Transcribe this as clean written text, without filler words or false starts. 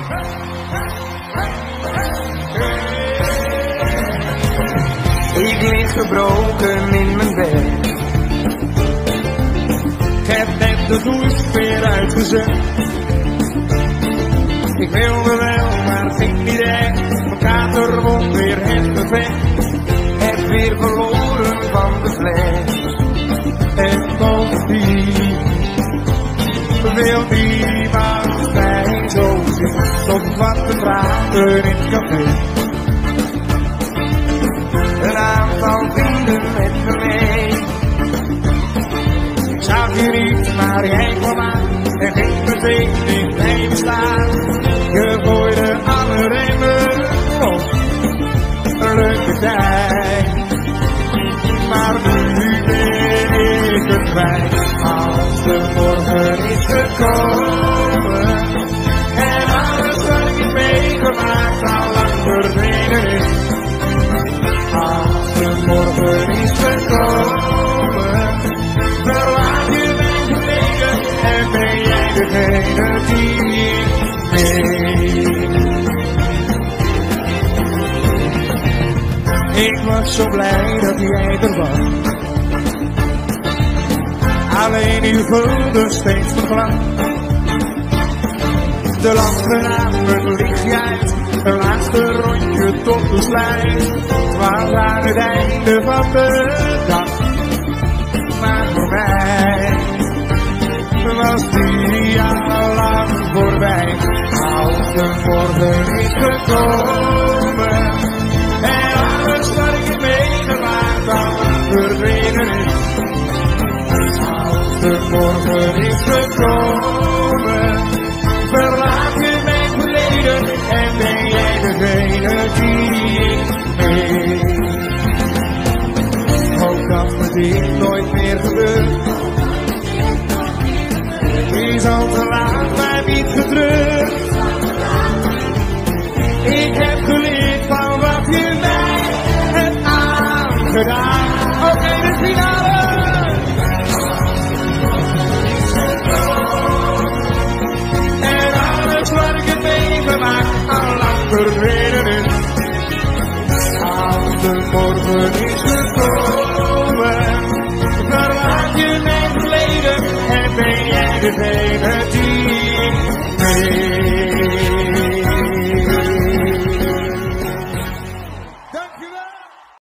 Ik lig gebroken in mijn bed. Ik heb net de douche weer uitgezet. Ik wilde wel, maar het ging niet echt. Mijn kater won weer het gevecht. Heb weer verloren van de fles. En bovendien wil niemand mij zo zien. Tot wat te praten in het café. Een aantal vrienden met me mee. Ik zag je niet, maar jij kwam aan en ging meteen in mijn staan. Je gooide alle remmen los, een leuke tijd. Maar nu ben ik het kwijt, als de morgen is gekomen. En alles wat ik meegemaakt al lang verdwenen is. Als de morgen is gekomen, verlaat je mijn verleden en ben jij degene die ik neem. Ik was zo blij dat jij er was. Alleen je vulde steeds verglas. De lampen aan het lichtje uit, een laatste rondje tot de sluit. Het was aan het einde van de dag, maar voor mij was die al lang voorbij. Als de morgen is gekomen en alles wat ik heb meegemaakt al verdwenen is. Als de morgen is gekomen, verlaat je mijn verleden en ben jij degene die ik neem. Hoop dat met dit nooit meer gebeurt. Is al te laat, maar niet getreurd. Ik heb geleerd van wat je mij hebt aangedaan. Oké, de finale. En alles wat ik heb meegemaakt al lang verdwenen is. Als de morgen is gekomen, verlaat je mijn verleden en ben jij degene